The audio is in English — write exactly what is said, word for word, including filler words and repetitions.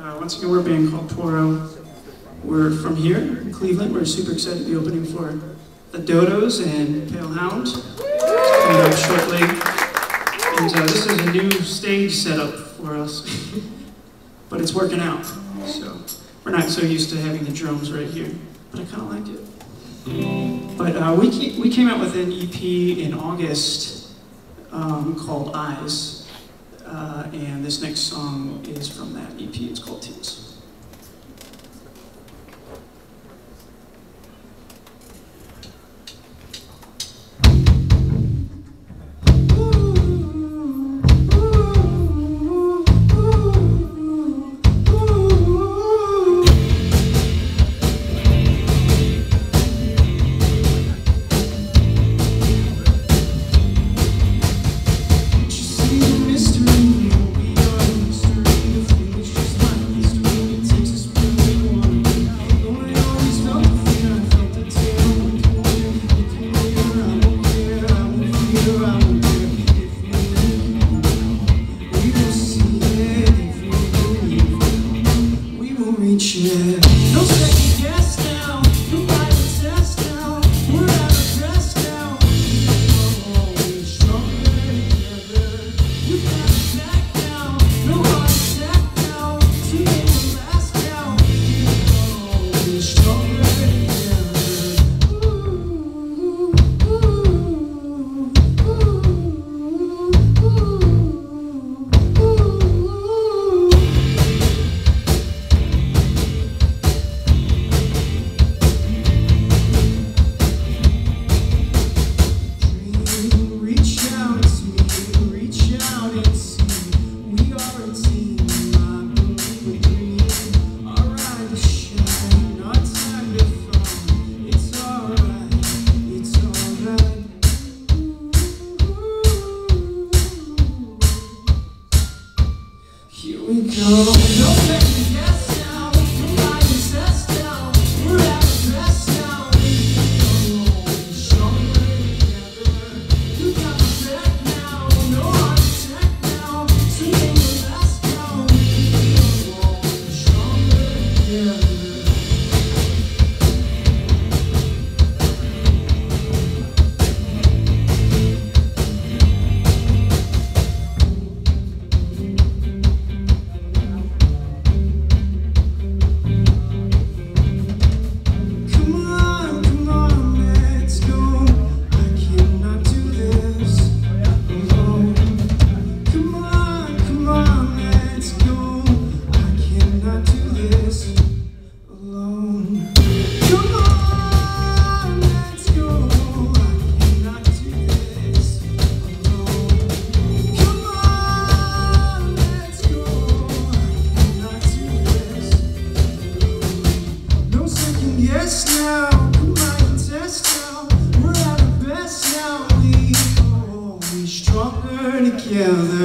Uh, once again, we're a band called Poro. We're from here in Cleveland. We're super excited to be opening for the Dodos and Palehound. Coming up shortly. And uh, this is a new stage setup for us, but it's working out. So we're not so used to having the drums right here, but I kind of like it. But uh, we came, we came out with an E P in August um, called Eyes, uh, and this next song is from that E P. It's called Teams. No second guess now, nobody test now, we're out of rest now. We're always stronger together. You got it back now, no heart attack now, today will last now. We're always stronger together. Ooh, ooh, ooh, ooh, ooh, ooh. Here we go. No second guess now, nobody test now, we're out of rest now. We're always stronger together. You got my back now, no heart attack now, today will last now. We're always stronger together. Yes now, come on and test now, we're at our best now, we are always stronger together.